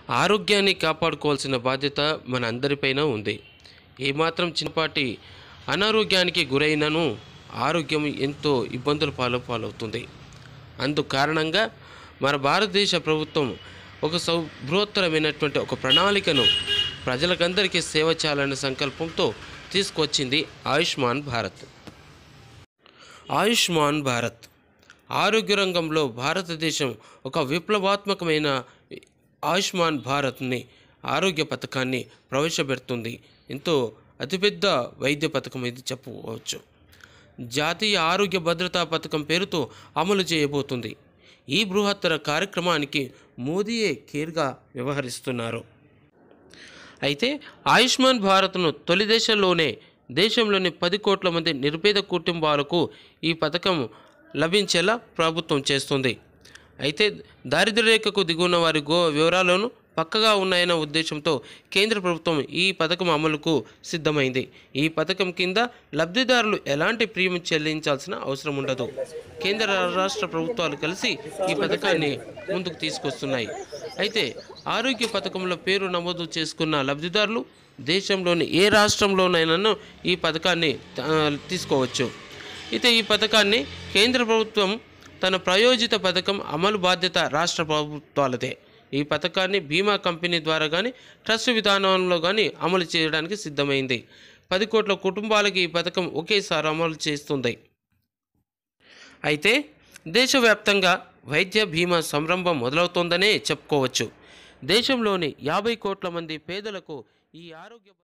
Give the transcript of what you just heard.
ఆరోగ్యాన్ని కాపాడుకోవాల్సిన బాధ్యత మన అందరిపైన ఉంది. ఏమాత్రం చిన్నపాటి అనారోగ్యానికి గురైనను ఆరోగ్యం ఎంతో ఇబ్బందుల పాలవుతుంది. అందు కారణంగా మన భారతదేశ ప్రభుత్వం ఒక బృహత్తరమైనటువంటి ఒక ప్రణాళికను ప్రజలకందరికీ సేవ చేయాలనే సంకల్పంతో తీసుకొచ్చింది ఆయుష్మాన్ భారత్. ఆయుష్మాన్ భారత్ ఆరోగ్య రంగంలో భారతదేశం ఒక విప్లవాత్మకమైన ఆయుష్మాన్ భారత్ని ఆరోగ్య పథకాన్ని ప్రవేశపెడుతుంది. ఎంతో అతిపెద్ద వైద్య పథకం ఇది చెప్పుకోవచ్చు. జాతీయ ఆరోగ్య భద్రతా పథకం పేరుతో అమలు చేయబోతుంది. ఈ బృహత్తర కార్యక్రమానికి మోదీయే కేర్గా వ్యవహరిస్తున్నారు. అయితే ఆయుష్మాన్ భారత్ను తొలి దశలోనే దేశంలోని 10 కోట్ల మంది నిరుపేద కుటుంబాలకు ఈ పథకం లభించేలా ప్రభుత్వం చేస్తుంది. అయితే దారిద్ర్య రేఖకు దిగున్న వారి వివరాలను పక్కగా ఉన్నాయన్న ఉద్దేశంతో కేంద్ర ప్రభుత్వం ఈ పథకం అమలుకు సిద్ధమైంది. ఈ పథకం కింద లబ్ధిదారులు ఎలాంటి ప్రీమియం చెల్లించాల్సిన అవసరం ఉండదు. కేంద్ర రాష్ట్ర ప్రభుత్వాలు కలిసి ఈ పథకాన్ని ముందుకు తీసుకొస్తున్నాయి. అయితే ఆరోగ్య పథకంలో పేరు నమోదు చేసుకున్న లబ్ధిదారులు దేశంలోని ఏ రాష్ట్రంలోనైనా ఈ పథకాన్ని తీసుకోవచ్చు. అయితే ఈ పథకాన్ని కేంద్ర ప్రభుత్వం తన ప్రాయోజిత పథకం అమలు బాధ్యత రాష్ట్ర ప్రభుత్వాలదే. ఈ పథకాన్ని బీమా కంపెనీ ద్వారా కానీ ట్రస్ట్ విధానంలో కానీ అమలు చేయడానికి సిద్ధమైంది. 10 కోట్ల కుటుంబాలకి ఈ పథకం ఒకేసారి అమలు చేస్తుంది. అయితే దేశవ్యాప్తంగా వైద్య బీమా సంరంభం మొదలవుతోందనే చెప్పుకోవచ్చు. దేశంలోని 50 కోట్ల మంది పేదలకు ఈ ఆరోగ్య